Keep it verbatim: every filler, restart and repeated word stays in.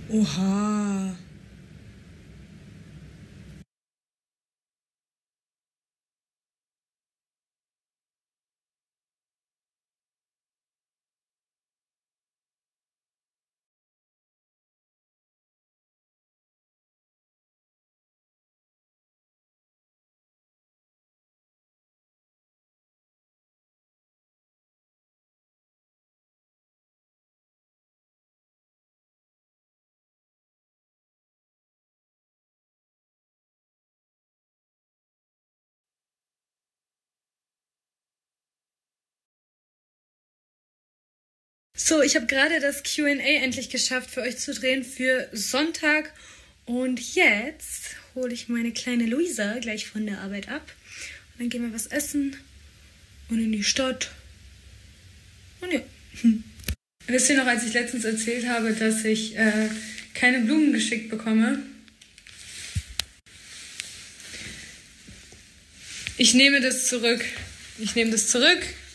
Oha. So, ich habe gerade das Q and A endlich geschafft für euch zu drehen für Sonntag. Und jetzt hole ich meine kleine Luisa gleich von der Arbeit ab. Und dann gehen wir was essen und in die Stadt. Und ja. Hm. Wisst ihr noch, als ich letztens erzählt habe, dass ich äh, keine Blumen geschickt bekomme? Ich nehme das zurück. Ich nehme das zurück.